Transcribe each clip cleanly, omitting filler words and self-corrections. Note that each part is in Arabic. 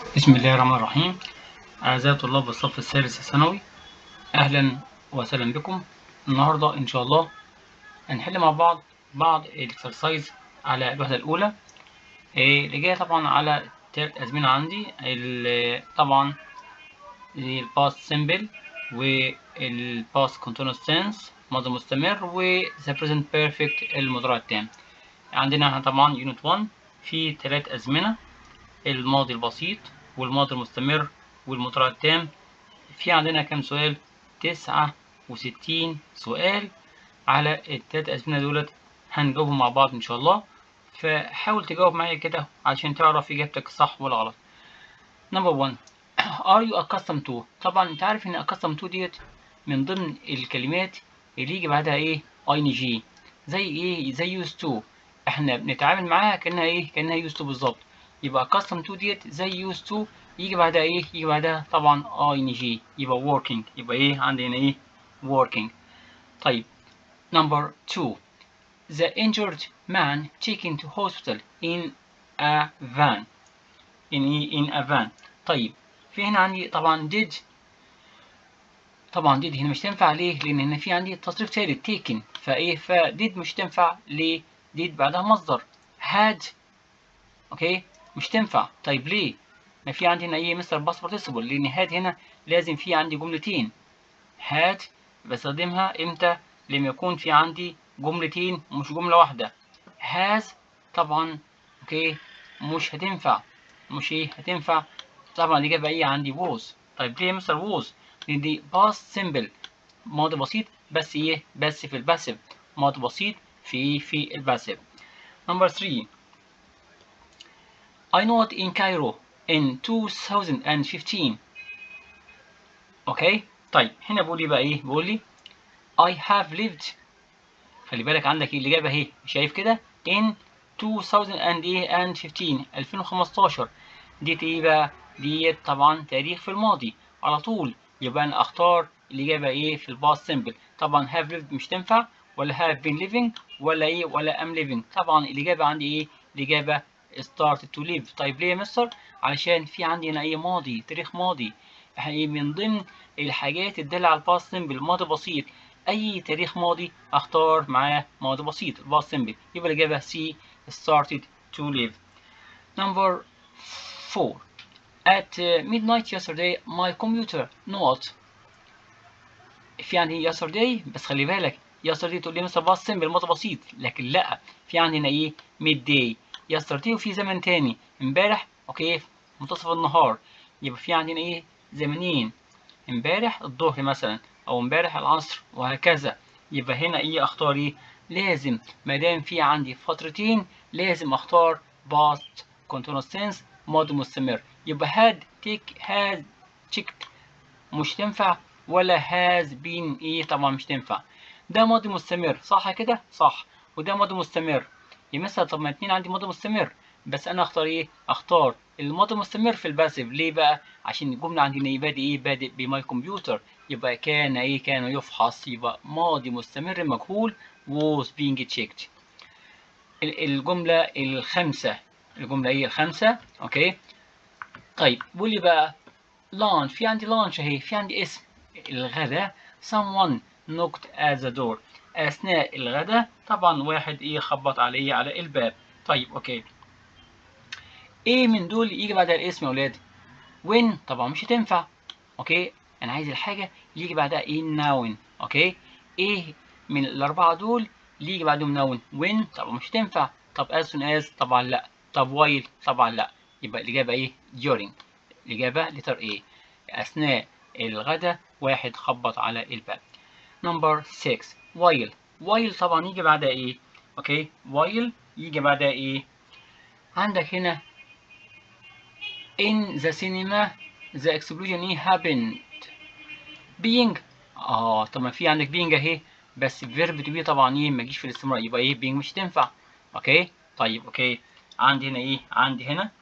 بسم الله الرحمن الرحيم. أعزائي طلاب الصف الثالث الثانوي، أهلا وسهلا بكم. النهاردة إن شاء الله هنحل مع بعض الإكسرسايز على الوحدة الأولى. اللي جاية طبعا على تلات أزمنة عندي، طبعا الباست سيمبل والباست كونتينوس تنس ماضي مستمر وذا بريزنت بيرفكت المضارع التام. عندنا طبعا يونت 1 في تلات أزمنة: الماضي البسيط والماضي المستمر والمضارع التام. في عندنا كام سؤال؟ 69 سؤال على التلات أزمنة دولت، هنجاوبهم مع بعض إن شاء الله. فحاول تجاوب معايا كده عشان تعرف إجابتك صح ولا غلط. نمبر 1، are you accustomed to؟ طبعا أنت عارف إن accustomed to ديت من ضمن الكلمات اللي يجي بعدها إيه؟ ing. زي إيه؟ زي used to. إحنا بنتعامل معاها كأنها إيه؟ كأنها used to بالظبط. يبقى accustomed to ديت زي used to، يجي بعدها إيه؟ يجي بعدها طبعا ing. يبقى working. يبقى إيه؟ عندنا إيه؟ working. طيب number 2، the injured man taken to hospital in a van. in a van. طيب في هنا عندي طبعا did. طبعا did هنا مش تنفع. ليه؟ لأن هنا في عندي تصريف ثالث taken، فإيه؟ فdid مش تنفع. ليه؟ did بعدها مصدر. had أوكي مش تنفع. طيب ليه؟ ما في عندي هنا إيه مستر past participle، لأن had هنا لازم في عندي جملتين. had بستخدمها إمتى؟ لما يكون في عندي جملتين مش جملة واحدة. has طبعا أوكي مش هتنفع. مش إيه هتنفع. طبعا الإجابة إيه عندي was. طيب ليه مستر was؟ لأن دي past simple ماضي بسيط، بس إيه؟ بس في الباسيف. ماضي بسيط في الباسيف. Number 3، I know it in Cairo in 2015. أوكي طيب هنا بقول لي بقى إيه؟ بقول لي I have lived. خلي بالك عندك الإجابة أهي، شايف كده؟ in 2015 2015. ديت إيه بقى؟ ديت طبعا تاريخ في الماضي على طول. يبقى أنا أختار الإجابة إيه في الباست سيمبل. طبعا have lived مش تنفع، ولا have been living، ولا إيه ولا am living. طبعا الإجابة عندي إيه؟ الإجابة started to live. طيب ليه يا مستر؟ علشان في عندي هنا إيه ماضي، تاريخ ماضي. من ضمن الحاجات الدالة على الباست سيمبل ماضي بسيط. أي تاريخ ماضي أختار معاه ماضي بسيط الباست سيمبل. يبقى الإجابة C started to live. Number 4، at midnight yesterday my computer not. في عندي yesterday بس خلي بالك yesterday تقول لي مثلا باست سيمبل ماضي بسيط، لكن لا، في عندنا ايه midday yesterday وفي زمن تاني امبارح اوكي منتصف النهار. يبقى في عندنا ايه زمنين، امبارح الظهر مثلا او امبارح العصر وهكذا. يبقى هنا ايه اختار ايه؟ لازم ما دام في عندي فترتين لازم اختار past continuous tense ماضي مستمر. يبقى had checked مش تنفع، ولا has been ايه طبعا مش تنفع. ده ماضي مستمر صح كده؟ صح. وده ماضي مستمر. يا مثلا طب ما اتنين عندي ماضي مستمر، بس انا اختار ايه؟ اختار الماضي المستمر في الباسيف. ليه بقى؟ عشان الجمله عندنا ايه بادئ ايه بادئ بماي كمبيوتر. يبقى كان ايه كان يفحص. يبقى ماضي مستمر مجهول was being checked. الجمله الخامسه، الجمله ايه الخامسه اوكي. طيب بيقول لي بقى لانش. في عندي لانش اهي، في عندي اسم الغداء someone knocked at the door. اثناء الغداء طبعا واحد ايه خبط عليه على الباب. طيب اوكي ايه من دول يجي بعدها الاسم يا ولاد؟ when طبعا مش هتنفع. اوكي انا عايز الحاجه اللي يجي بعدها ايه noun. اوكي ايه من الاربعه دول اللي يجي بعدهم noun؟ when طبعا مش هتنفع. طب as soon as طبعا لا. طب while طبعا لا. يبقى الاجابه ايه during. الاجابه لتر ايه اثناء الغداء واحد خبط على الباب. نمبر 6 while. while طبعا يجي بعدها ايه؟ اوكي while يجي بعدها ايه؟ عندك هنا in the cinema the explosion happened being. طب ما في عندك being اهي، بس verb to be طبعا ايه ما يجيش في الاستمرار. يبقى ايه being مش تنفع. اوكي طيب اوكي عندي هنا ايه؟ عندي هنا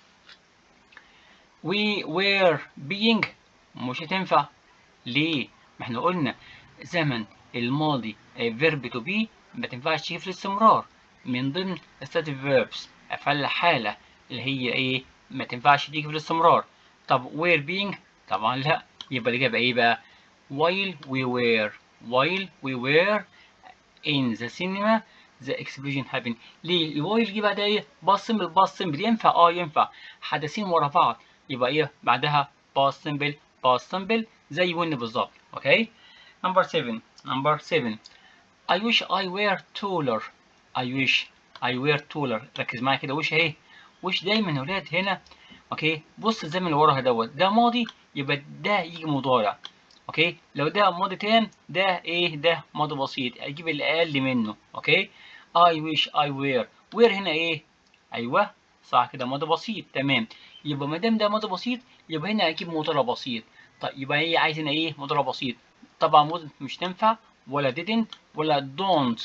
we were being مش هتنفع. ليه؟ ما احنا قلنا زمن الماضي verb to be ما تنفعش تيجي في الاستمرار من ضمن stative verbs افعال الحالة اللي هي ايه؟ ما تنفعش تيجي في الاستمرار. طب were being طبعا لا، يبقى الإجابة إيه بقى؟ while we were in the cinema the explosion happened. ليه؟ while يجي بعدها إيه؟ past simple ينفع ينفع حدثين ورا بعض، يبقى إيه بعدها past simple زي when بالظبط. أوكي. number 7 I wish I were taller. I wish I were taller. ركز معايا كده، وش اهي، وش دايما يا ولاد هنا. اوكي، بص الزمن اللي وراها دوت، ده ماضي يبقى ده يجي مضارع. اوكي، لو ده ماضي تام ده ايه؟ ده ماضي بسيط، اجيب اللي اقل منه. اوكي، I wish I were. were هنا ايه؟ ايوه صح كده، ماضي بسيط. تمام، يبقى ما دام ده ماضي بسيط يبقى هنا اجيب مضارع بسيط. طيب يبقى هي عايز هنا ايه؟ مضارع بسيط. طبعا wasn't مش تنفع، ولا didn't، ولا don't.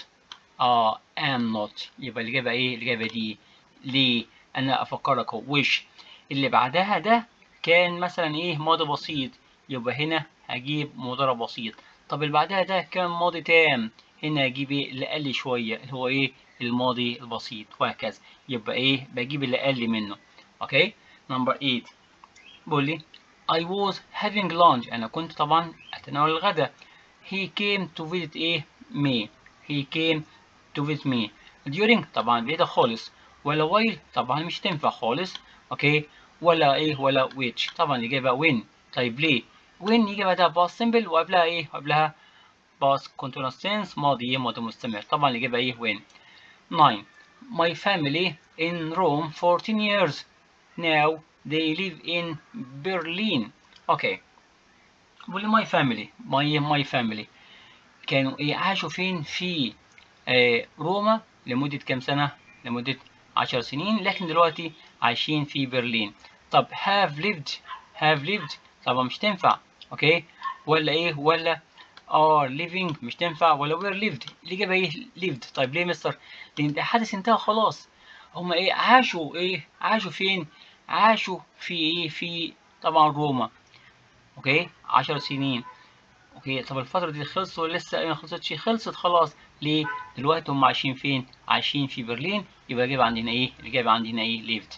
am not. يبقى الإجابة إيه؟ الإجابة دي. ليه؟ أنا أفكرك أهو، وش اللي بعدها ده كان مثلا إيه؟ ماضي بسيط، يبقى هنا هجيب مضارع بسيط. طب اللي بعدها ده كان ماضي تام، هنا هجيب إيه؟ اللي أقل شوية اللي هو إيه؟ الماضي البسيط، وهكذا. يبقى إيه؟ بجيب اللي أقل منه. أوكي؟ نمبر 8 بيقول لي I was having lunch. أنا كنت طبعا أتناول الغداء. He came to visit إيه؟ me. He came to visit me. during طبعا بعيدة خالص، ولا while طبعا مش تنفع خالص. اوكي، ولا ايه؟ ولا which طبعا الإجابة when. طيب ليه؟ when يجي بعدها past simple وقبلها ايه؟ وقبلها past continuous tense ماضي مستمر. طبعا الإجابة ايه؟ when. 9 My family in Rome 14 years. Now they live in Berlin. اوكي، بقول my family my family كانوا ايه؟ عاشوا فين؟ في روما لمدة كام سنة؟ لمدة 10 سنين، لكن دلوقتي عايشين في برلين. طب have lived طبعا مش تنفع. اوكي، ولا ايه؟ ولا are living مش تنفع، ولا were lived. الإجابة ايه؟ lived. طيب ليه مستر؟ لأن الحدث انتهى خلاص. هما ايه؟ عاشوا ايه؟ عاشوا فين؟ عاشوا في ايه؟ في طبعا روما. اوكي، 10 سنين. اوكي، طب الفترة دي خلصت ولا لسه ما خلصتش؟ خلصت خلاص. ليه؟ دلوقتي هم عايشين فين؟ عايشين في برلين. يبقى الإجابة عندنا إيه؟ الإجابة عندنا إيه؟ lived.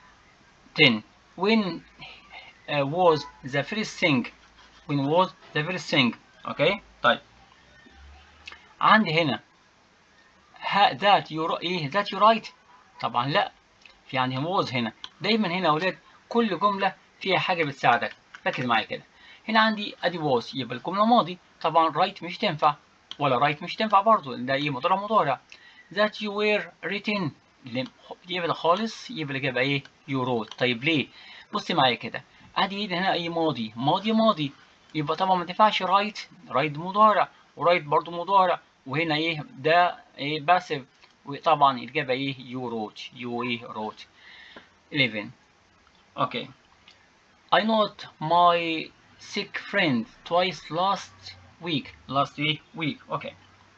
10 when was the first thing. when was the first thing. اوكي، طيب عندي هنا that you إيه؟ that you write طبعا لا، في عندي was هنا. دايما هنا يا أولاد كل جملة فيها حاجة بتساعدك. ركز معايا كده، هنا عندي ادي was يبقى الجملة ماضي. طبعا write مش تنفع، ولا write مش تنفع برضو، ده ايه؟ مضارع. that you were written يبقى خالص، يبقى الإجابة ايه؟ you wrote. طيب ليه؟ بص معايا كده، ادي هنا اي ماضي يبقى طبعا ما تنفعش write مضارع، ورايت برضو مضارع، وهنا ايه؟ ده ايه؟ باسيف. وطبعا الإجابة ايه؟ you wrote. 11 okay I not my sick friend twice last week. okay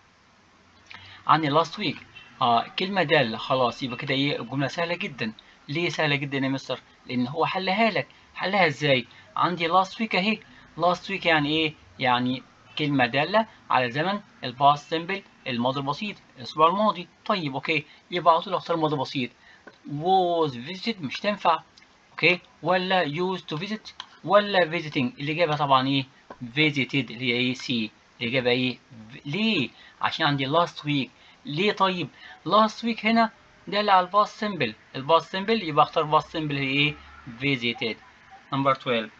عندي last week كلمة دالة خلاص، يبقى كده ايه؟ الجملة سهلة جدا. ليه سهلة جدا يا مستر؟ لأن هو حلها لك. حلها ازاي؟ عندي last week اهي. last week يعني ايه؟ يعني كلمة دالة على زمن الباست سيمبل الماضي البسيط، الأسبوع الماضي. طيب اوكي، يبقى على طول اختار ماضي بسيط. was visited مش تنفع. اوكي، ولا used to visit، ولا visiting. الإجابة طبعا ايه؟ visited اللي هي ايه؟ سي. الإجابة ايه؟ ليه؟ عشان عندي last week. ليه طيب؟ last week هنا دل على الباست سيمبل. الباست سيمبل يبقى اختار باست سيمبل هي ايه؟ visited. number 12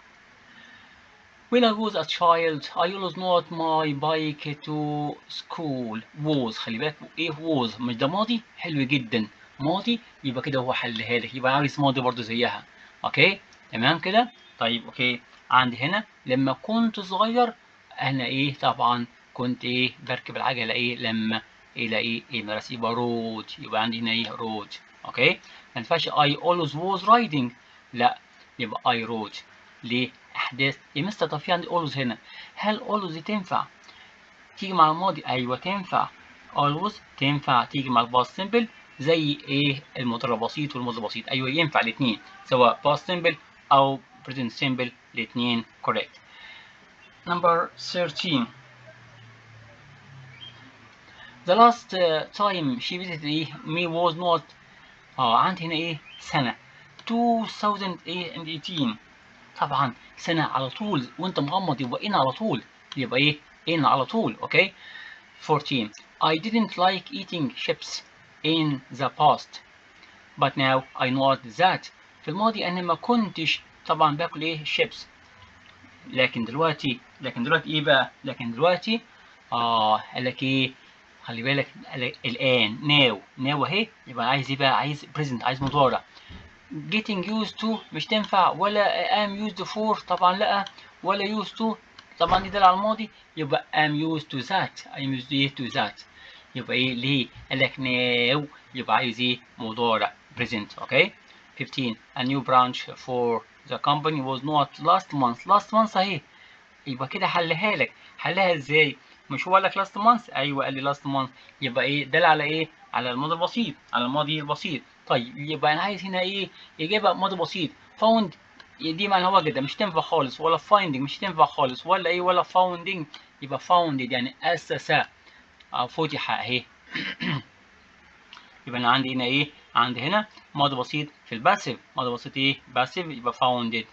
When I was a child I always rode my bike to school. was خلي بالك ايه؟ was مش ده ماضي؟ حلو جدا، ماضي. يبقى كده هو حلها لك، يبقى عايز ماضي برضو زيها. اوكي تمام كده. طيب اوكي، عندي هنا لما كنت صغير انا ايه؟ طبعا كنت ايه؟ بركب العجله ايه؟ لما الى ايه؟ المدرسه. يبقى رود. يبقى عندي هنا ايه؟ رود. اوكي، ما ينفعش I always was riding، لا، يبقى I rode. ليه؟ احداث يا مستر. طب في عندي always هنا، هل always دي تنفع تيجي مع الماضي؟ ايوه تنفع. always تنفع تيجي مع الباست سيمبل زي ايه؟ المضارع البسيط والماضي البسيط. ايوه ينفع الاثنين، سواء باست سيمبل او present سيمبل، الاثنين correct. number 13 the last time she visited me was not عندي هنا ايه؟ سنة. 2018. طبعا سنة على طول وانت مغمض يبقى in على طول، يبقى ايه in على طول. اوكي. 14. I didn't like eating chips in the past but now I know that. في الماضي انا ما كنتش طبعا باكل ايه chips، لكن دلوقتي ايه بقى؟ لكن دلوقتي قال لك ايه؟ خلي بالك الان now اهي، يبقى عايز ايه بقى؟ عايز present، عايز مضارع. getting used to مش تنفع، ولا am used for طبعا لا، ولا used to طبعا دي دل على الماضي، يبقى am used to that، I'm used to that. يبقى ايه ليه؟ قال لك now، يبقى عايز ايه؟ مضارع present. اوكي. 15. a new branch for the company was not last month اهي، يبقى كده حلها لك. حلها ازاي؟ مش هو قال لك last month؟ ايوه قال لي last month، يبقى ايه دل على ايه؟ على الماضي البسيط، على الماضي البسيط. طيب يبقى انا عايز هنا ايه؟ اجابه ماضي بسيط. found دي معنى وجد مش تنفع خالص، ولا finding مش تنفع خالص، ولا ايه؟ ولا founding. يبقى founded يعني اسس او فتح اهي. يبقى انا عندي هنا ايه؟ عندي هنا ماضي بسيط في الباسيف، ماضي بسيط ايه؟ باسيف، يبقى founded.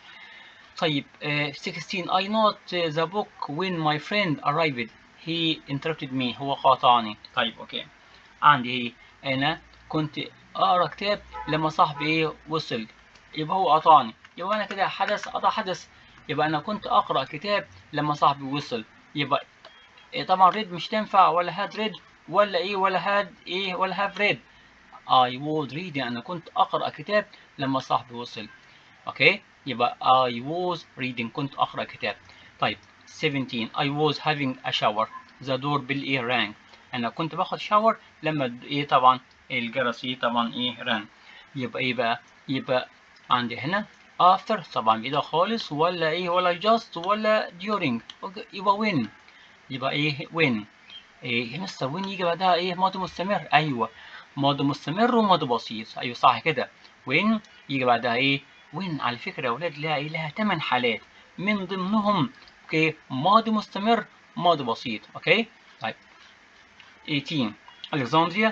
طيب 16. I not the book when my friend arrived. He interrupted me. هو قاطعني. طيب اوكي. عندي ايه؟ انا كنت اقرا كتاب لما صاحبي ايه؟ وصل. يبقى هو قاطعني. يبقى انا كده حدث قطع حدث. يبقى انا كنت اقرا كتاب لما صاحبي وصل. يبقى طبعا read مش تنفع، ولا had read، ولا ايه؟ ولا had ايه؟ ولا have read. I was reading. انا كنت اقرا كتاب لما صاحبي وصل. اوكي. يبقى I was reading، كنت أقرأ كتاب. طيب 17. I was having a shower. The door bell إيه rang. أنا كنت باخد شاور لما إيه طبعا الجرس إيه طبعا إيه rang. يبقى إيه بقى؟ يبقى عندي هنا after طبعا بإيده خالص، ولا إيه؟ ولا just، ولا during. يبقى when. يبقى إيه when. إيه يا مستر when يجي بعدها إيه؟ ماضي مستمر. أيوه ماضي مستمر وماضي بسيط. أيوه صح كده. when يجي بعدها إيه؟ وين. على فكرة يا أولاد لها إيه؟ لها 8 حالات من ضمنهم أوكي ماضي مستمر، ماضي بسيط. أوكي. طيب 18. Alexandria.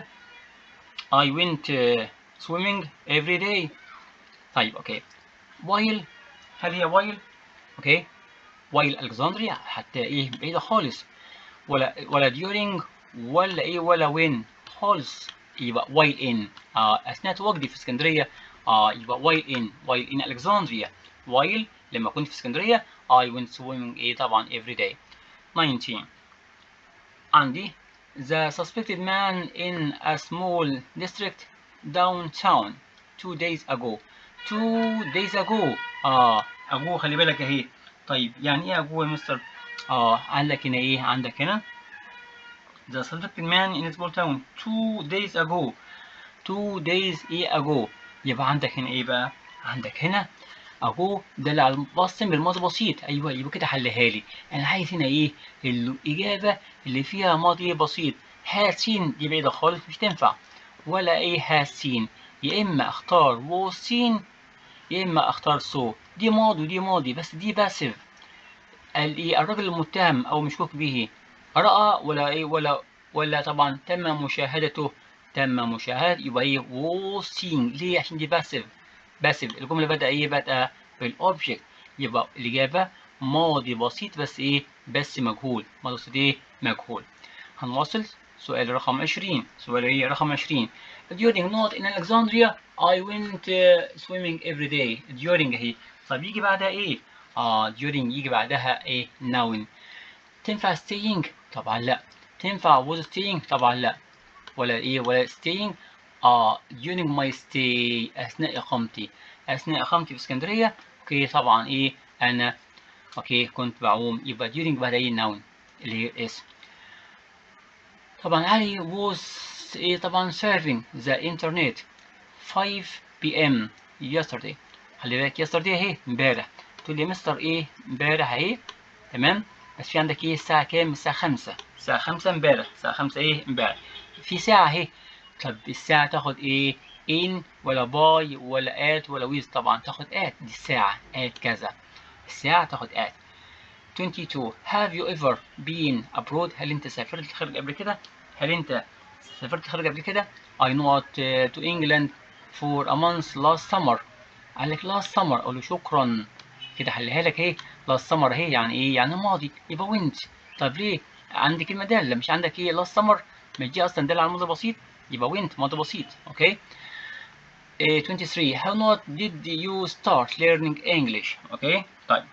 I went swimming every day. طيب أوكي. while هل هي while؟ أوكي. while Alexandria حتى إيه بعيدة خالص، ولا during، ولا إيه؟ ولا when خالص. يبقى while in أثناء تواجدي في اسكندرية يبقى while in Alexandria. while لما كنت في اسكندرية I went swimming إيه طبعا every day. 19. عندي the suspected man in a small district downtown 2 days ago. 2 days ago ago خلي بالك اهي. طيب يعني ايه ago يا مستر؟ عندك هنا ايه؟ عندك هنا the suspected man in a small town 2 days ago. 2 days ايه ago. يبقى عندك هنا ايه بقى؟ عندك هنا اهو دل على الباست بالماضي بسيط. ايوه يبقى كده حلها لي. انا عايز هنا ايه؟ الاجابه اللي فيها ماضي بسيط. هاسين دي بعيده خالص مش تنفع، ولا ايه هاسين. يا اما اختار وسين، يا اما اختار سو. دي ماضي ودي ماضي، بس دي باسيف. الراجل المتهم او مشكوك به راى ولا ايه؟ ولا طبعا تم مشاهدته. تم مشاهدة، يبقى ايه؟ وسين. ليه؟ عشان دي باسيف. باسيف الجملة بدأ ايه؟ بدأ بالاوبجكت. يبقى الإجابة ماضي بسيط بس ايه؟ بس مجهول. ماضي بسيط ايه؟ مجهول. هنواصل سؤال رقم 20. سؤال ايه؟ رقم 20. During not in Alexandria I went swimming every day. During اهي. طب يجي بعدها ايه؟ during يجي بعدها ايه؟ noun. تنفع staying؟ طبعا لا. تنفع was staying؟ طبعا لا. ولا ايه؟ ولا staying during my stay اثناء اقامتي. اثناء اقامتي في اسكندريه اوكي طبعا ايه؟ انا اوكي كنت بعوم. يبقى during بعد ايه؟ noun اللي هي اسم. طبعا علي was ايه طبعا surfing the internet 5 p.m. yesterday. خلي بالك yesterday اهي امبارح. تقول لي مستر ايه؟ امبارح اهي تمام، بس في عندك ايه؟ الساعه كام؟ الساعه 5. الساعه 5 امبارح. الساعه 5 ايه؟ امبارح. في ساعه اهي. طب الساعة تاخد ايه؟ in ولا by ولا at ولا with؟ طبعا تاخد at. دي الساعة at كذا. الساعة تاخد at. 22. Have you ever been abroad؟ هل انت سافرت الخارج قبل كده؟ هل انت سافرت الخارج قبل كده؟ I not to England for a month last summer. قال لك last summer، اقول له شكرا كده حلها لك اهي. last summer اهي يعني ايه؟ يعني ماضي، يبقى went. طب ليه عندي كلمه داله؟ مش عندك ايه last summer؟ مش دي اصلا داله على الماضي البسيط؟ يبقى went ماضي بسيط. اوكي. 23 how not did you start learning English؟ اوكي. طيب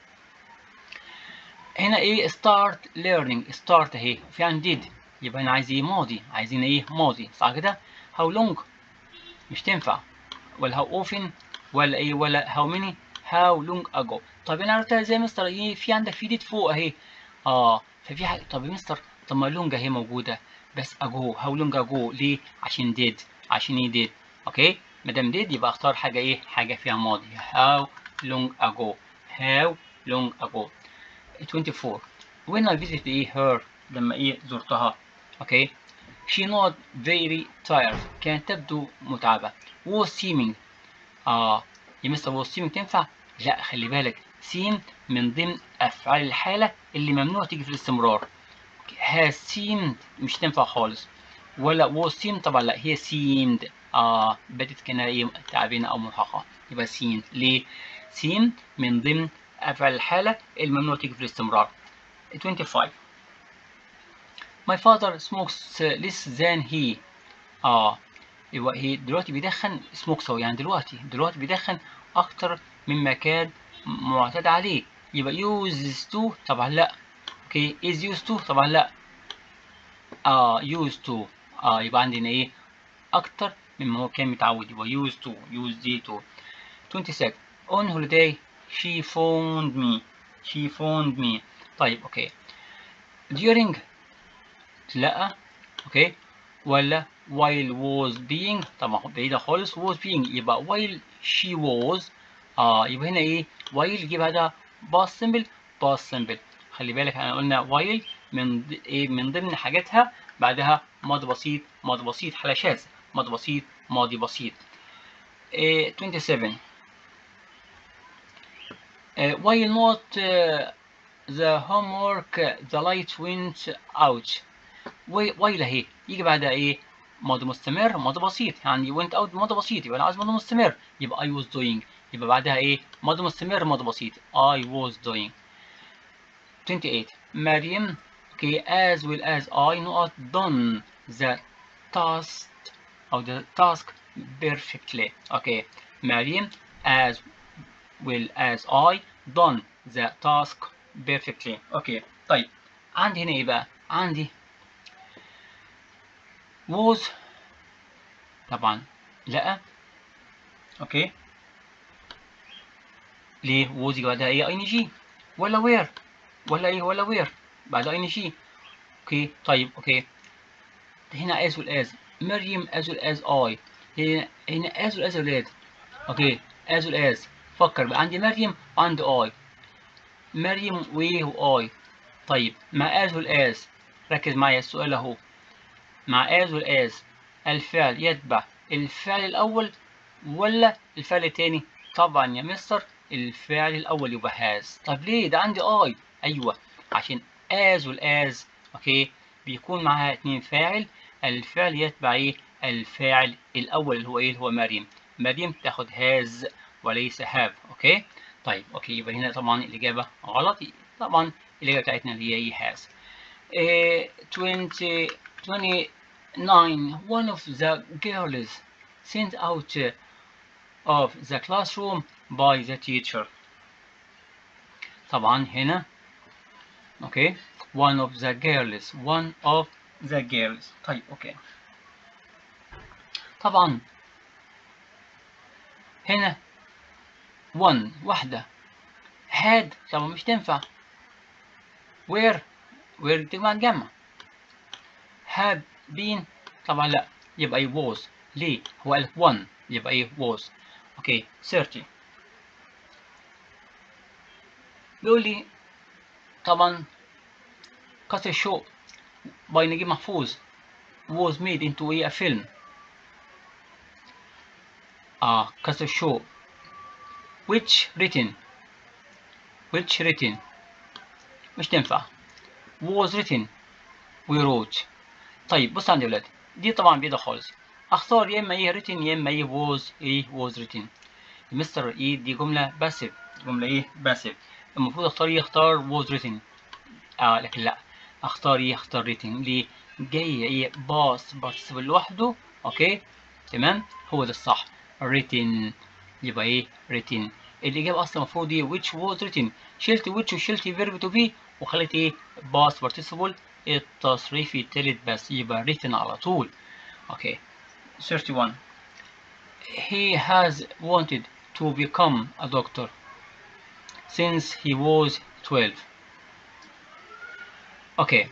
هنا ايه start learning؟ start اهي في عندي did، يبقى هنا عايز ايه؟ ماضي، عايزين ايه؟ ماضي، صح كده؟ how long مش تنفع، ولا how often، ولا ايه، ولا how many، how long ago. طب انا عرفتها ازاي يا مستر؟ ايه في عندك في did فوق اهي. ففي حاجه. طب يا مستر طب ما long اهي موجوده، بس ago how long ago ليه؟ عشان did، عشان ايه did. اوكي ما دام did يبقى اختار حاجه ايه؟ حاجه فيها ماضي. how long ago، how long ago. 24 when I visited ايه her، لما ايه زرتها. اوكي she not very tired، كانت تبدو متعبة. was seeming يا مستر was seeming تنفع؟ لا خلي بالك seem من ضمن أفعال الحالة اللي ممنوع تيجي في الاستمرار. has seemed مش تنفع خالص، ولا was seemed طبعا لا، هي seemed بدت كأنها ايه؟ تعبانة أو مرهقة، يبقى seemed. ليه؟ seem من ضمن أفعال الحالة الممنوع تيجي في الاستمرار. 25 my father smokes less than he يبقى هي دلوقتي بيدخن smokes، يعني دلوقتي بيدخن أكتر مما كان معتاد عليه. يبقى used to طبعا لا. اوكي is used to طبعا لا. used to يبقى عندنا ايه؟ أكتر مما هو كان متعود، يبقى used to. 26 on holiday she phoned me. طيب اوكي during لا. اوكي ولا while was being، طبعا بعيدة خالص. was being يبقى while she was يبقى هنا ايه؟ while يجي بعدها past simple. خلي بالك احنا قلنا while من ايه؟ من ضمن حاجاتها بعدها ماضي بسيط حالة شاذة، ماضي بسيط. 27 while not the homework the light went out. while اهي يجي بعدها ايه؟ ماضي مستمر ماضي بسيط، يعني went out ماضي بسيط، يبقى انا عايز ماضي مستمر، يبقى I was doing، يبقى بعدها ايه؟ ماضي مستمر ماضي بسيط I was doing. 28 مريم okay as well as I not done the task أو the task perfectly. okay مريم as well as I done the task perfectly. okay طيب عندي هنا ايه بقى؟ عندي was طبعا لا. اوكي ليه was يجي بعدها ايه؟ ان جي، ولا وير، ولا ايه؟ ولا وير بعدها ان جي. اوكي طيب اوكي هنا as well as مريم as well as I، هنا as well as ولاد. اوكي as well as فكر بقى، عندي مريم وعندي I، مريم وايه واي. طيب مع as well as ركز معايا السؤال اهو، مع as well as الفعل يتبع الفعل الأول ولا الفعل التاني؟ طبعا يا مستر الفعل الأول يبقى has. طب ليه؟ ده عندي I. أيوه عشان as well as أوكي بيكون معاها اتنين فاعل، الفعل يتبع إيه؟ الفاعل الأول اللي هو إيه؟ اللي هو مريم. مريم تاخد has وليس have. أوكي طيب أوكي يبقى هنا طبعا الإجابة غلط، طبعا الإجابة بتاعتنا اللي هي إيه؟ has. 29 one of the girls sent out of the classroom by the teacher. طبعا هنا اوكي one of the girls. طيب اوكي طبعا هنا one واحدة had طبعا مش تنفع. where تجمع الجمع. had been طبعا لا، يبقى was. ليه؟ هو قال one يبقى ايه was. اوكي 30 بيقول لي طبعا قصر الشوق by نجيب محفوظ was made into a film. قصر الشوق which written مش تنفع. was written وrote. طيب بص عندي يا ولاد دي طبعا بيضة خالص، اختار يا اما ايه written يا اما ايه was written. مستر ايه دي جملة باسيف، جملة ايه باسيف. المفروض اختار ايه، اختار was written. لكن لا، اختار ايه، اختار written. ليه؟ جاي ايه باس participle لوحده. اوكي تمام، هو ده الصح written. يبقى ايه written. الاجابه اصلا المفروض ايه which was written. شلت which وشلت verb to be وخليت ايه باس participle التصريف التالت بس، يبقى written على طول. اوكي 31. He has wanted to become a doctor since he was 12. اوكي،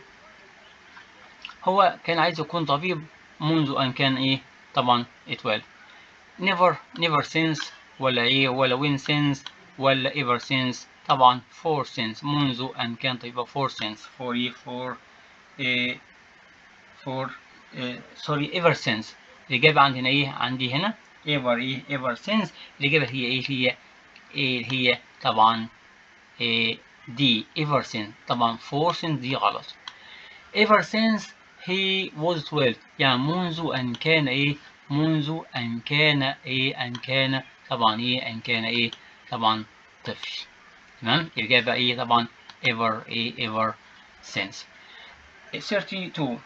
هو كان عايز يكون طبيب منذ ان كان ايه طبعا 12. never since ولا ايه ولا when since ولا ever since. طبعا for since منذ ان كان طبيب for since for ايه for إيه for إيه sorry ever since. الإجابة عندنا ايه عندي هنا ever ايه ever since. الإجابة هي ايه هي طبعا إيه دي ever since. طبعا for since دي غلط. ever since he was 12 يعني منذ أن كان إيه منذ أن كان إيه أن كان طبعا إيه أن كان إيه طبعا طفل. تمام، الإجابة إيه طبعا ever إيه ever since. 32.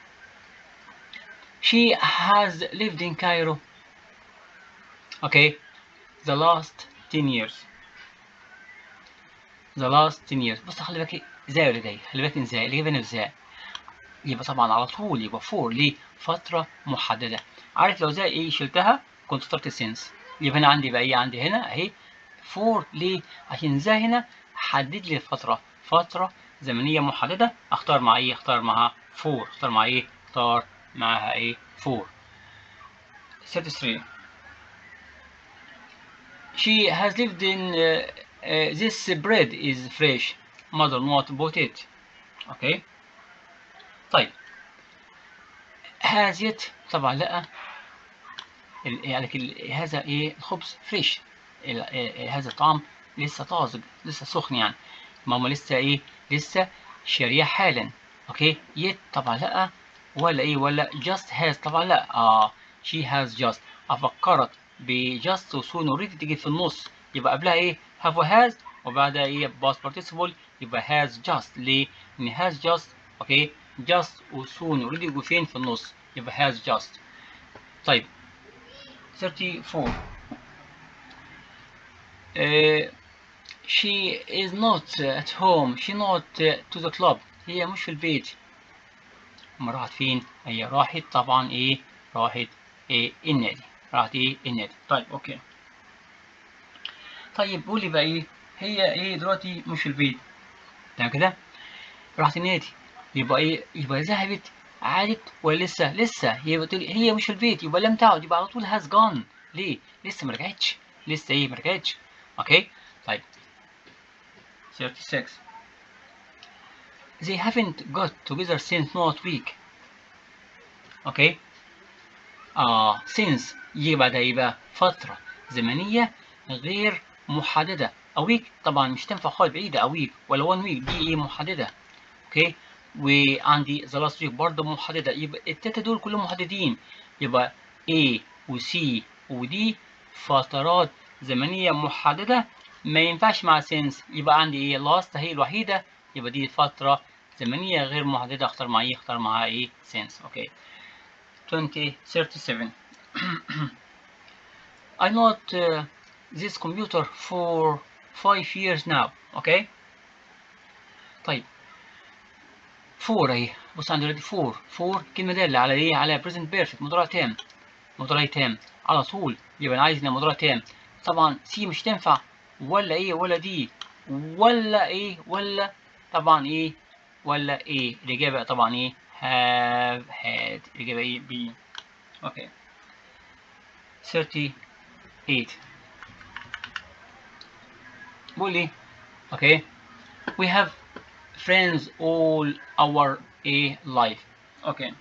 She has lived in Cairo okay the last 10 years. the last 10 years. بص خلي بالك ازاي ولا جاي، خلي بالك ازاي الإجابة هنا ازاي. يبقى طبعا على طول يبقى فور. ليه؟ فترة محددة. عارف لو زي ايه شلتها كنت اخترت سينس. يبقى هنا عندي بقى ايه عندي هنا اهي فور. ليه؟ عشان زي هنا حدد لي الفترة، فترة زمنية محددة. اختار مع ايه؟ اختار معها فور. اختار مع ايه؟ اختار معها ايه؟ فور. 33. She has lived in this bread is fresh. Mother not bought it. اوكي طيب has yet طبعا لا. يعني هذا ايه الخبز فريش. هذا الطعام لسه طازج لسه سخن يعني. ماما لسه ايه لسه شاريه حالا. اوكي يت طبعا لا. ولا ايه ولا just has طبعا لا. she has just. افكرت ب just وسون اوريدي تيجي في النص يبقى قبلها ايه have وhas وبعدها ايه past participle يبقى has just. ليه؟ ان has just اوكي just وسون اوريدي يجوا فين في النص يبقى has just. طيب 34. She is not at home. She not to the club. هي مش في البيت. أما راحت فين؟ هي راحت طبعا إيه؟ راحت إيه النادي. راحت إيه النادي. طيب أوكي. طيب قولي بقى إيه؟ هي إيه دلوقتي مش في البيت. تمام كده؟ راحت النادي. يبقى إيه؟ يبقى ذهبت عادت ولا لسه؟ لسه. هي مش في البيت يبقى لم تعد يبقى على طول has gone. ليه؟ لسه ما رجعتش. لسه إيه ما رجعتش. أوكي؟ طيب 36. They haven't got together since not week. اوكي since يجي بعدها يبقى فترة زمنية غير محددة. a week طبعا مش تنفع خالص بعيدة. a week ولا one week دي ايه محددة. اوكي وعندي the last week برضه محددة. يبقى التلاتة دول كلهم محددين. يبقى A و C و D فترات زمنية محددة ما ينفعش مع since. يبقى عندي ايه last هي الوحيدة. يبقى دي فترة زمنية غير محددة. اختار مع ايه؟ اختار معاها ايه since. اوكي 37. I not this computer for 5 years now. اوكي طيب فور اهي. بص عندي دلوقتي فور كلمة دالة على ايه؟ على present perfect مضارع تام. مضارع تام على طول. يبقى انا عايز مضارع تام. طبعا سي مش تنفع ولا ايه ولا دي ولا ايه ولا طبعا ايه ولا ايه. الإجابة طبعا ايه have had. الإجابة ايه بي. اوكي 38 بقول ايه اوكي we have friends all our life. okay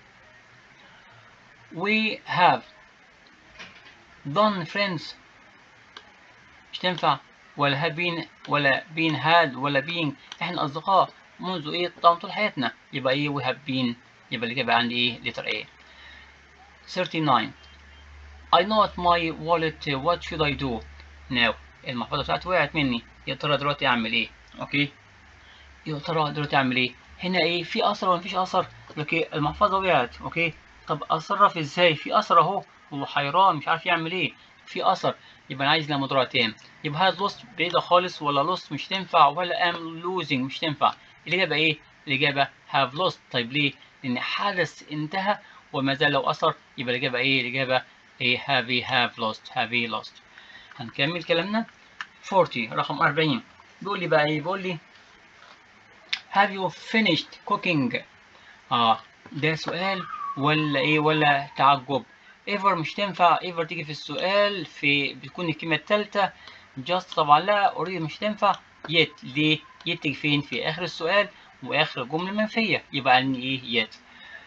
we have done friends مش تنفع ولا have been ولا been had ولا being. احنا اصدقاء منذ ايه طبعا طول حياتنا. يبقى ايه we have been. يبقى الإجابة عندي ايه letter A. 39 I not my wallet, what should I do now؟ المحفظة بتاعتي وقعت مني، يا ترى دلوقتي أعمل إيه؟ أوكي، يا ترى دلوقتي أعمل إيه؟ هنا إيه، في أثر ولا مفيش أثر؟ أوكي، المحفظة وقعت، أوكي، طب أتصرف إزاي؟ في أثر أهو، هو حيران مش عارف يعمل إيه، في أثر، يبقى أنا عايز لها مضارع تام. يبقى هاد لوست بعيدة خالص، ولا لوست مش تنفع، ولا am losing مش تنفع. الإجابة إيه؟ الإجابة have lost. طيب ليه؟ لأن حدث انتهى وما زال له أثر، يبقى الإجابة إيه؟ الإجابة إيه؟ have lost. هنكمل كلامنا. 40 رقم 40 بيقول لي بقى إيه؟ بيقول لي have you finished cooking؟ ده سؤال ولا إيه؟ ولا تعجب؟ ever مش تنفع، ever تيجي في السؤال بتكون الكلمة التالتة. just طبعا لا، already مش تنفع. yet ليه؟ yet تيجي فين؟ في آخر السؤال وآخر الجملة المنفية، يبقى إن إيه؟ yet.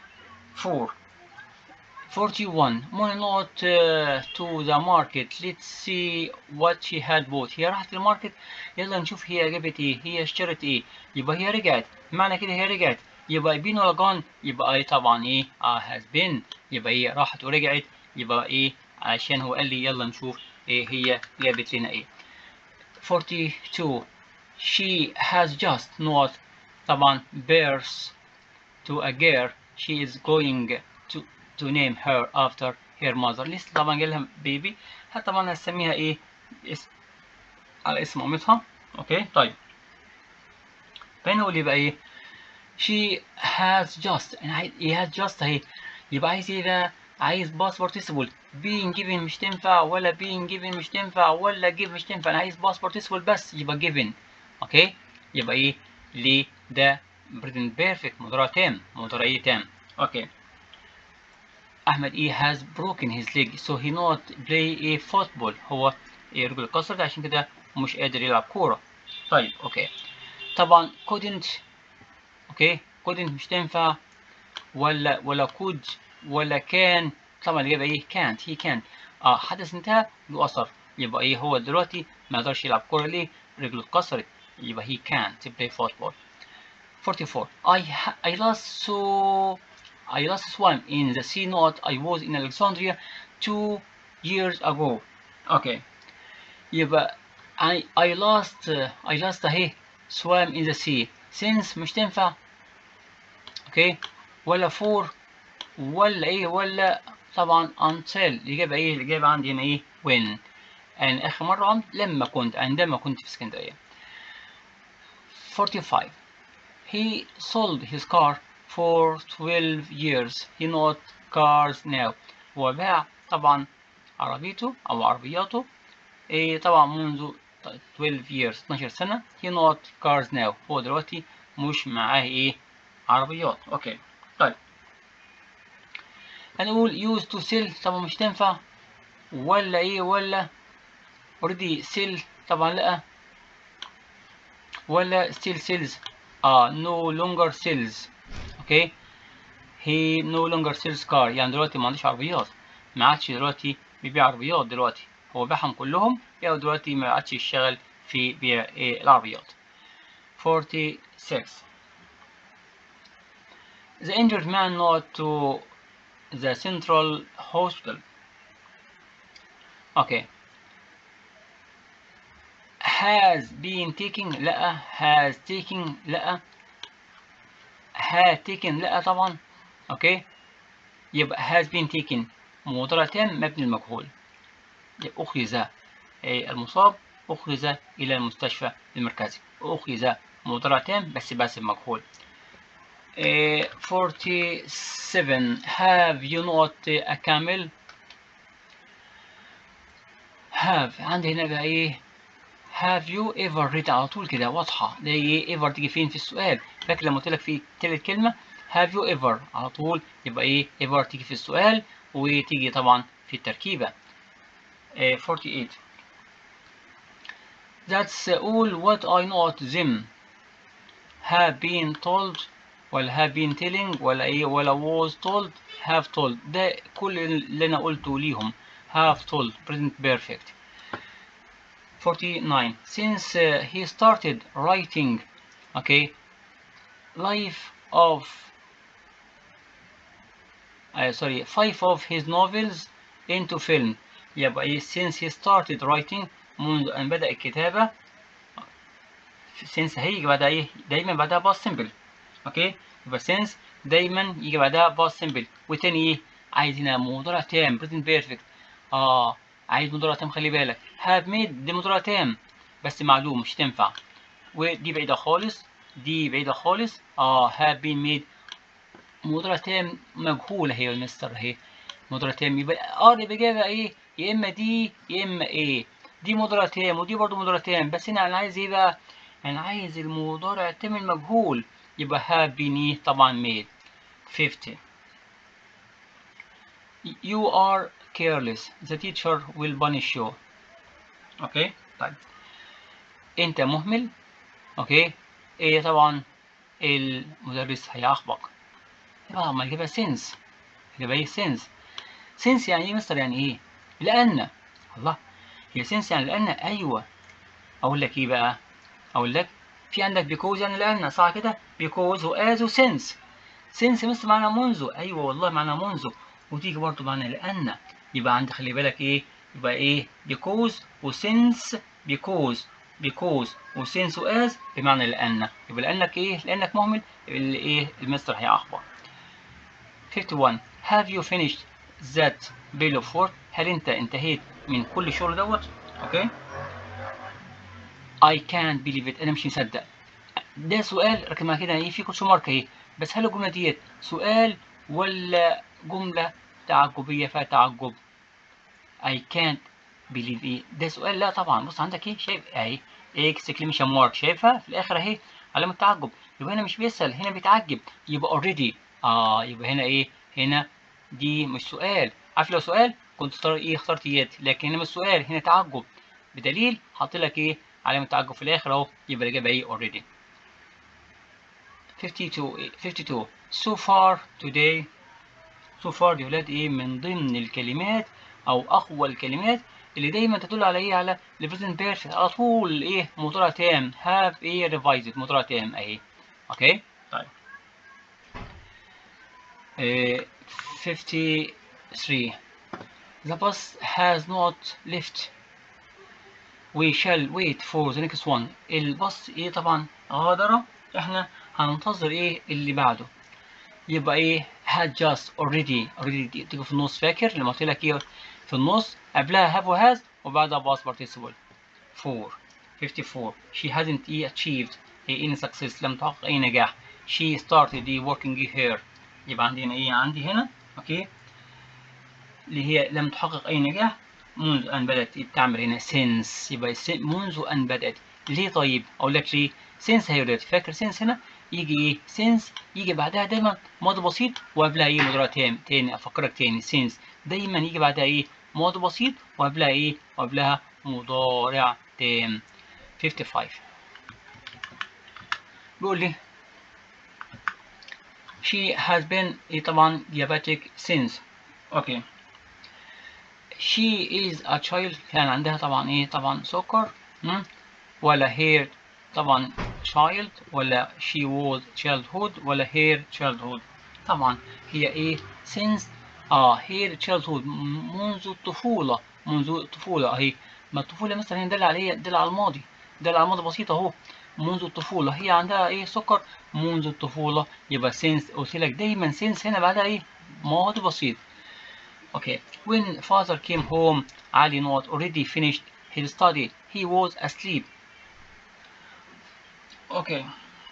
41 Mona not to the market. Let's see what she had bought. هي راحت للماركت، يلا نشوف هي جابت ايه، هي اشترت ايه. يبقى هي رجعت، معنى كده هي رجعت، يبقى been ولا gone؟ يبقى ايه طبعا ايه؟ has been. يبقى هي راحت ورجعت، يبقى ايه؟ عشان هو قال لي يلا نشوف ايه هي جابت لنا ايه. 42 She has just not طبعا birth to a girl she is going to name her after her mother. لسه طبعا جالها بيبي، طبعا هسميها ايه؟ على اسم مامتها. اوكي طيب، فهنا نقول يبقى ايه؟ she has just، انا عايز he has just اهي، يبقى عايز ايه ده؟ عايز past participle. being given مش تنفع، ولا being given مش تنفع، ولا give مش تنفع، انا عايز past participle بس، يبقى given. اوكي، يبقى ايه؟ ليه ده present perfect، مضارع تام، مضارع ايه تام. اوكي، أحمد إيه has broken his leg so he not play a football. هو رجله اتكسرت عشان كده مش قادر يلعب كورة. طيب أوكي، طبعا couldn't، أوكي couldn't مش تنفع، ولا could، ولا can. طبعا الإجابة إيه؟ can't. he can't. حدث انتهى له أثر، يبقى إيه؟ هو دلوقتي ما يقدرش يلعب كورة ليه؟ رجله اتكسرت، يبقى he can't play football. 44 I last swam in the sea not I was in Alexandria 2 years ago. Okay، يبقى I last اهي swam in the sea since مش تنفع. اوكي، ولا for، ولا ايه، ولا طبعا until. الإجابة ايه؟ الإجابة عندي هنا ايه؟ when. يعني آخر مرة عندما كنت في اسكندرية. 45 He sold his car for 12 years. He not cars now. هو باع طبعا عربيته أو عربياته طبعا منذ 12 years 12 سنة. He not cars now. هو دلوقتي مش معاه عربيات. أوكي طيب، هنقول used to sell طبعا مش تنفع، ولا ولا already sell طبعا لأ، ولا still sells. no longer sells. اوكي، he no longer sells car، يعني دلوقتي ما عندوش عربيات، ما عادش دلوقتي بيبيع عربيات، دلوقتي هو باعهم كلهم، يعني دلوقتي ما عادش يشتغل في بيع العربيات. 46 The injured man not to the central hospital. اوكي، has been taken لا، has taken لا، had taken لا طبعا. اوكي، يبقى has been taken مضارع تام مبني المجهول. أخذ المصاب، أخذ إلى المستشفى المركزي. أخذ مضارع تام بس مجهول. 47 have you not a camel؟ have عندي هنا بقى ايه؟ have you ever read على طول كده واضحة، ده ايه ever تيجي فين في السؤال؟ فاكر لما قلت لك في تالت كلمة have you ever على طول، يبقى ايه ever تيجي في السؤال وتيجي طبعا في التركيبة. 48 That's all what I know them. Have been told، ولا have been telling، ولا was told، have told. ده كل اللي أنا قلته ليهم. have told present perfect. 49 Since he started writing life of 5 of his novels into film. يبقى إيه since he started writing منذ أن بدأ الكتابة. since هيجي بعدها إيه دايما بعدها past simple. أوكي يبقى since دايما يجي بعدها past simple. وتاني إيه عايزين مضارع تام present perfect. عايز مضارع تام خلي بالك. have made دي مضارع تام بس معلوم مش تنفع. ودي بعيدة خالص دي بعيدة خالص. have been made مضارع تام مجهولة هي المستر اهي مضارع تام يبقى الإجابة إيه يا إما دي يا إما إيه. دي مضارع تام ودي برضو مضارع تام بس هنا أنا عايز إيه بقى؟ أنا عايز المضارع التام المجهول يبقى have been إيه طبعا made. 50 You are careless the teacher will punish you. أوكي طيب أنت مهمل. أوكي إيه طبعا المدرس هيعاقبك. يبقى ما يجيبها since يبقى إيه since يعني إيه مستر يعني إيه؟ لأن الله هي since يعني لأن أيوه. أقول لك إيه بقى؟ أقول لك في عندك because يعني لأن صح كده؟ because و as و since. since مستر معناها منذ أيوه والله معناها منذ وتيجي برضه معناها لأن. يبقى عندك خلي بالك إيه؟ يبقى إيه because و since because و since و as بمعنى لأن. يبقى لأنك إيه؟ لأنك مهمل اللي إيه المستر هيعاقبك. 51 Have you finished that bill of work؟ هل أنت انتهيت من كل الشغل دوت؟ أوكي؟ I can't believe it أنا مش مصدق. ده سؤال ركز معايا كده إيه في كوتش مارك أهي بس هل الجملة ديت سؤال ولا جملة تعجبية فيها تعجب؟ I can't believe إيه؟ ده سؤال لا طبعا بص عندك إيه شايف أهي exclamation mark شايفها في الآخر أهي علامة تعجب يبقى هنا مش بيسأل هنا بيتعجب يبقى already يبقى هنا إيه؟ هنا دي مش سؤال. عارف لو سؤال كنت اخترت يد لكن هنا مش سؤال هنا تعجب بدليل حاطط لك ايه علامه تعجب في الاخر اهو يبقى الاجابه ايه already. 52 so far today. so far دي ولاد ايه من ضمن الكلمات او اقوى الكلمات اللي دايما تدل على ايه على present perfect على طول ايه مضارع تام have ايه revised مضارع تام اهي. اوكي طيب 53 The bus has not left. We shall wait for the next one. الباص ايه طبعا غادرة احنا هننتظر ايه اللي بعده. يبقى ايه had just already تيجي في النص فاكر لما قلت لك ايه في النص قبلها have و has وبعدها past participle. 54 she hasn't achieved any success لم تحقق اي نجاح. she started working here. يبقى عندنا ايه عندي هنا اوكي اللي هي لم تحقق أي نجاح منذ أن بدأت بتعمل هنا since. يبقى منذ أن بدأت ليه طيب؟ أقول لك ليه؟ since هي دلوقتي فاكر since هنا يجي إيه؟ since يجي بعدها دايما ماضي بسيط وقبلها إيه مضارع تاني أفكرك تاني since دايما يجي بعدها إيه؟ ماضي بسيط وقبلها إيه؟ وقبلها مضارع تام. 55 بيقول لي she has been إيه طبعا diabetic since. أوكي she is a child كان عندها طبعا ايه طبعا سكر ولا here طبعا child ولا she was childhood ولا here childhood. طبعا هي ايه since here childhood منذ الطفولة اهي. ما الطفولة مثلا هنا دل على ايه دل على الماضي دل على الماضي بسيط اهو منذ الطفولة هي عندها ايه سكر منذ الطفولة يبقى since قلت لك دايما since هنا بعدها ايه ماضي بسيط. Okay, when father came home, Ali not already finished his study. He was asleep. Okay.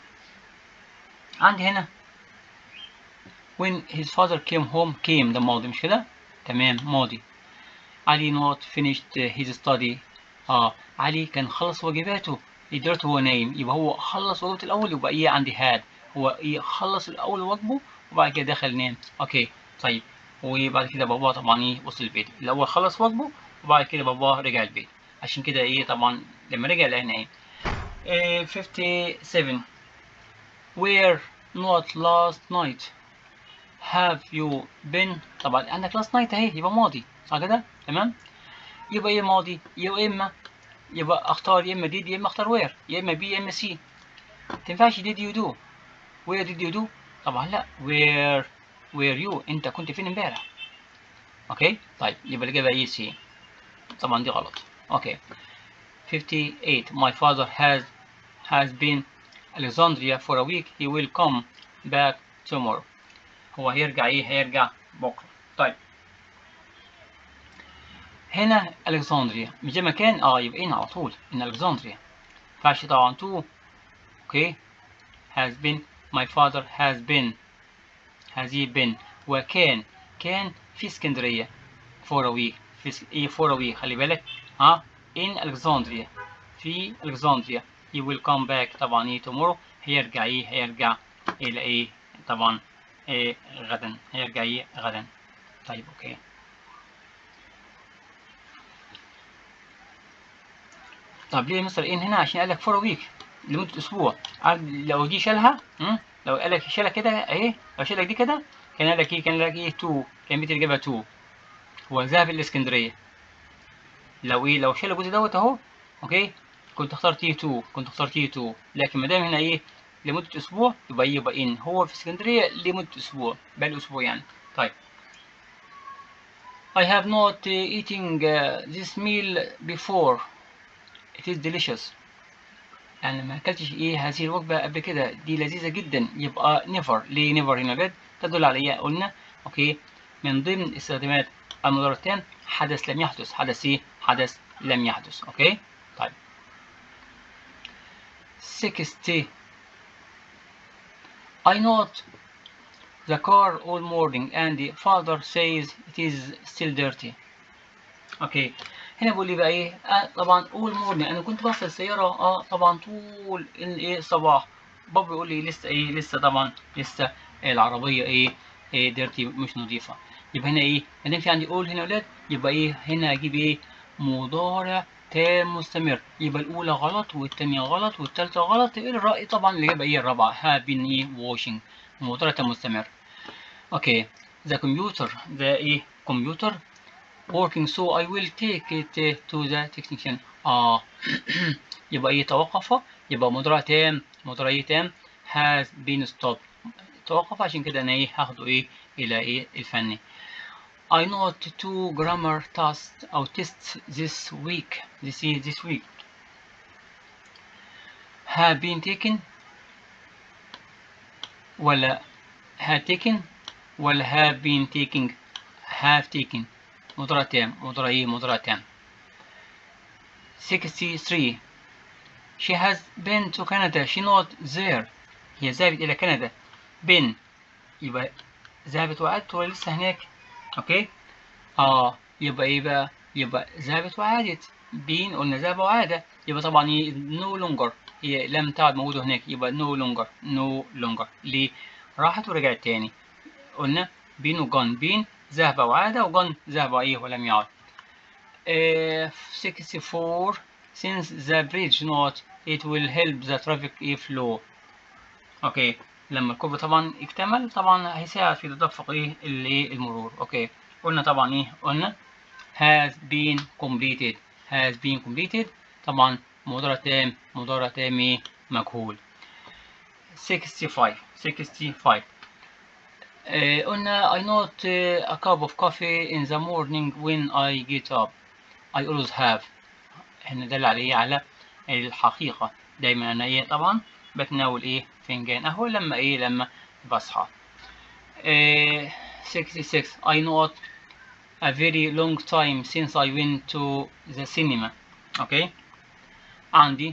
عندي هنا when his father came home came ده ماضي مش كده؟ تمام ماضي. Ali not finished his study. علي كان خلص واجباته دلوقتي هو نايم يبقى هو خلص واجبته الأول يبقى إيه عندي had هو إيه خلص الأول واجبه وبعد كده دخل نام. أوكي طيب وبعد كده بابا طبعا ايه وصل البيت الاول خلص واجبه وبعد كده بابا رجع البيت عشان كده ايه طبعا لما رجع لقينا ايه 57 where not last night have you been. طبعا عندك last night اهي يبقى ماضي صح كده تمام يبقى ايه ماضي يبقى اختار يا اما did يا اما اختار where يا اما B يا اما C. متنفعش did you do where did you do طبعا لا where you انت كنت فين امبارح. اوكي طيب يبقى الإجابة ايه سي. طبعا دي غلط. اوكي 58 my father has been Alexandria for a week he will come back tomorrow. هو هيرجع ايه؟ هيرجع بكره. طيب هنا الكسندريا مش ده مكان، يبقى هنا على طول ان الكسندريا فعش طبعا تو. اوكي has been my father has he been وكان في اسكندريه for a week ايه for a week خلي بالك in Alexandria في الكسندريا he will come back طبعا ايه tomorrow هيرجع الى ايه طبعا غدا هيرجع غدا. طيب اوكي طب ليه مستر ان هنا؟ عشان قال لك فور ويك لمده اسبوع. لو دي شالها لو قال لك شالها كده اهي، لو شالك دي كده كان قال لك ايه؟ كان قال لك ايه 2 كان بيت الاجابه 2 هو ذهب الاسكندريه. لو شال الجزء دوت اهو اوكي كنت اخترت تي 2 لكن ما دام هنا ايه لمده اسبوع يبقى ان هو في اسكندريه لمده اسبوع بقى له اسبوع يعني. طيب I have not eating this meal before it is delicious. يعني ما اكلتش هذه الوجبه قبل كده دي لذيذه جدا. يبقى نيفر. ليه نيفر هنا جد؟ تدل على ايه؟ قلنا اوكي من ضمن استخدامات المضارع التام حدث لم يحدث. حدث لم يحدث. اوكي طيب 60 I not the car all morning and the father says it is still dirty. اوكي هنا بيقول لي بقى ايه؟ طبعا all morning انا كنت بغسل السياره طبعا طول الصباح. بابا يقول لي لسه طبعا لسه العربيه ديرتي مش نظيفه. يبقى هنا ما دام في عندي all هنا يا ولاد يبقى هنا اجيب مضارع تام مستمر. يبقى الاولى غلط والثانيه غلط والثالثه غلط. الرأي طبعا اللي جاب الرابعه have been washing مضارع تام مستمر. اوكي the computer computer working so I will take it to the technician. يبقى توقف. يبقى مضارع تام has been stopped توقف. عشان كده انا هاخده الى الفني. I not 2 grammar tests this week. This week have been taken ولا had taken ولا have been taking. have taken مضارع تام. مضارع تام. 63 she has been to Canada. she not there. هي ذهبت إلى كندا. been يبقى ذهبت وعادت ولا لسه هناك؟ اوكي يبقى بقى؟ يبقى ذهبت وعادت. been قلنا ذهب وعاد. يبقى طبعا no longer هي لم تعد موجودة هناك. يبقى no longer ليه؟ راحت ورجعت تاني. قلنا been وgone. been ذهب وعاد وgone ذهب ولم يعد. 64 since the bridge not it will help the traffic flow. اوكي لما الكوبري طبعا اكتمل طبعا هيساعد في تدفق المرور. اوكي قلنا طبعا قلنا has been completed طبعا مضارع تام مجهول. 65 قلنا I not a cup of coffee in the morning when I get up. I always have. هنا دل على على الحقيقة. دايما انا طبعا بتناول فنجان قهوة لما بصحى. 66 I not a very long time since I went to the cinema. اوكي عندي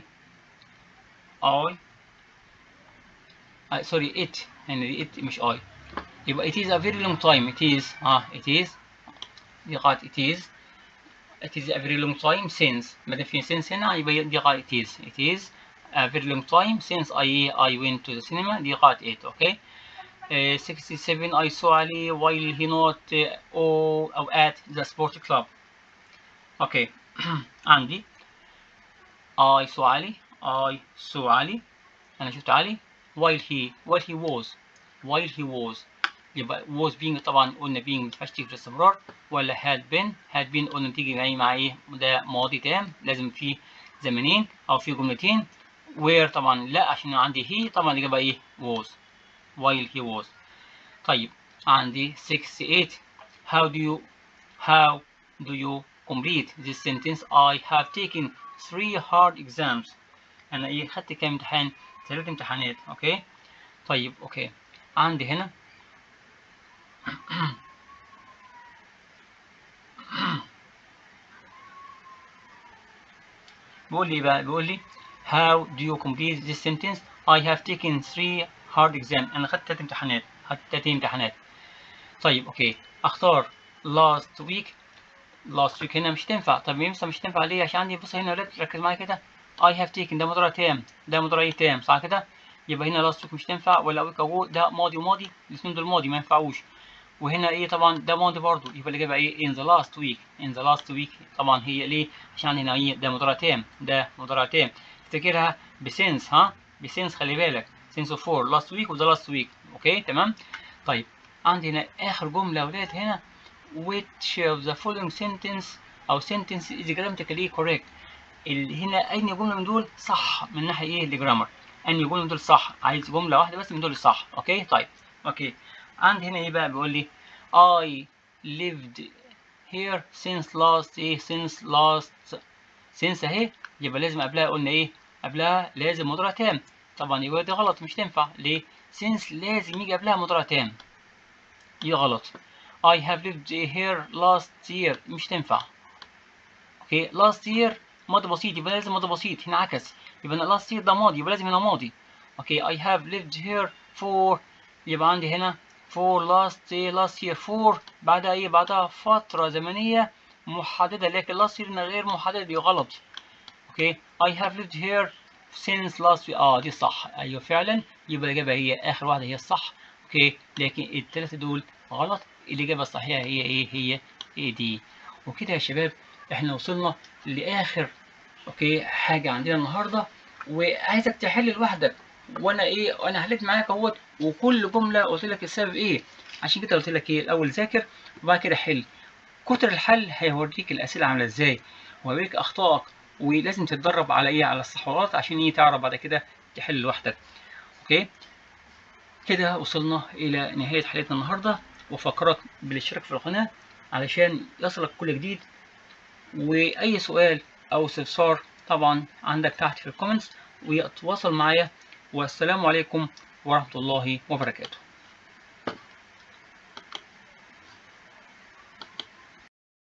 sorry it يعني it مش I. يبقى it is a very long time. it is دي قاعدة it is a very long time since. ما دام في since هنا يبقى دي قاعدة it is a very long time since I went to the cinema. دي قاعدة it. اوكي 67 I saw Ali while he not أو at the sport club. اوكي عندي I saw Ali أنا شفت علي while he was. يبقى was being طبعا قلنا being متنفعش تيجي في الاستمرار. ولا had been قلنا بتيجي مع ده ماضي تام لازم فيه زمنين أو فيه جملتين. where طبعا لا عشان عندي he طبعا الإجابة was while he was. طيب عندي 68 how do you How do you complete this sentence? I have taken 3 hard exams. أنا إيه خدت كام امتحان؟ 3 امتحانات. أوكي. طيب أوكي. عندي هنا بيقول لي بقى، بيقول لي how do you complete this sentence? I have taken 3 hard exams. أنا خدت 3 امتحانات. خدت 3 امتحانات. طيب أوكي. أختار last week. last week هنا مش تنفع. طب ينفع مش تنفع ليه؟ عشان عندي بص هنا ركز معايا كده. I have taken ده مضارع تام، ده مضارع تام، صح كده؟ يبقى هنا last week مش تنفع، ولا week ago ده ماضي وماضي، الاثنين دول ماضي ما ينفعوش. وهنا ايه طبعا ده ماضي برضه، يبقى الإجابة ايه in the last week. in the last week طبعا هي ليه؟ عشان هنا ايه ده مضارع تام، ده مضارع تام. افتكرها بسنس، ها؟ بسنس، خلي بالك since of for last week وده last week. اوكي تمام. طيب عندي هنا آخر جملة يا ولاد هنا which of the following sentence أو sentence is grammatically correct. هنا أي جملة من دول صح من ناحية إيه الجرامر. أي جملة من دول صح، عايز جملة واحدة بس من دول صح. أوكي طيب أوكي. عندي هنا إيه بقى؟ بيقول لي I lived here since last إيه since last since أهي، يبقى لازم قبلها قلنا إيه؟ قبلها لازم مضارع تام. طبعا يبقى دي غلط مش تنفع. ليه؟ since لازم يجي قبلها مضارع تام، دي غلط. I have lived here last year مش تنفع. اوكي last year ماضي بسيط، يبقى لازم ماضي بسيط، هنا عكس، يبقى أنا last year ده ماضي، يبقى لازم هنا ماضي. اوكي I have lived here for، يبقى عندي هنا for last year for بعدها ايه؟ بعدها فترة زمنية محددة، لكن last year غير محددة، دي غلط. اوكي I have lived here since last week. دي صح، ايوه فعلا، يبقى الإجابة هي آخر واحدة هي الصح. اوكي لكن الثلاثة دول غلط، الإجابة الصحيحة هي ايه؟ هي ايه دي. وكده يا شباب احنا وصلنا لآخر اوكي حاجة عندنا النهاردة، وعايزك تحل لوحدك، وانا ايه وانا حليت معاك اهوت، وكل جملة قلت لك السبب ايه. عشان كده قلت لك ايه الاول ذاكر وبعد كده حل. كتر الحل هيوريك الأسئلة عاملة ازاي، وهيوريك أخطائك، ولازم تتدرب على ايه؟ على الصح والغلط، عشان ايه تعرف بعد كده تحل لوحدك. اوكي كده وصلنا إلى نهاية حلقتنا النهاردة، وفكرك بالاشتراك في القناة علشان يصلك كل جديد. وأي سؤال أو استفسار طبعا عندك تحت في الكومنتس، ويتواصل معايا. والسلام عليكم ورحمة الله وبركاته.